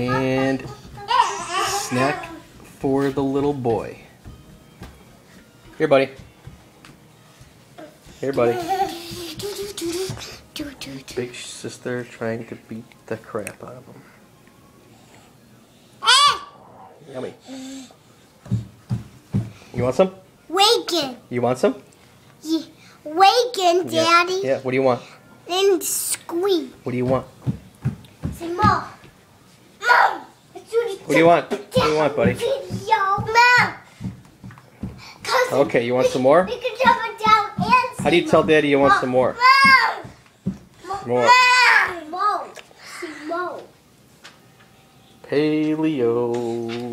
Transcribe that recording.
And snack for the little boy. Here, buddy. Here, buddy. Big sister trying to beat the crap out of him. Yummy. You want some? Waken. You want some? Yeah. Waken, Daddy. Yeah. What do you want? Then squeak. What do you want? Say, Mom. Mom. What do you want? What do you want, buddy? Mom. Okay, you want some more? We can jump it down and How do you tell Daddy you want some more? Mom. More. Mom. Mom. Paleo.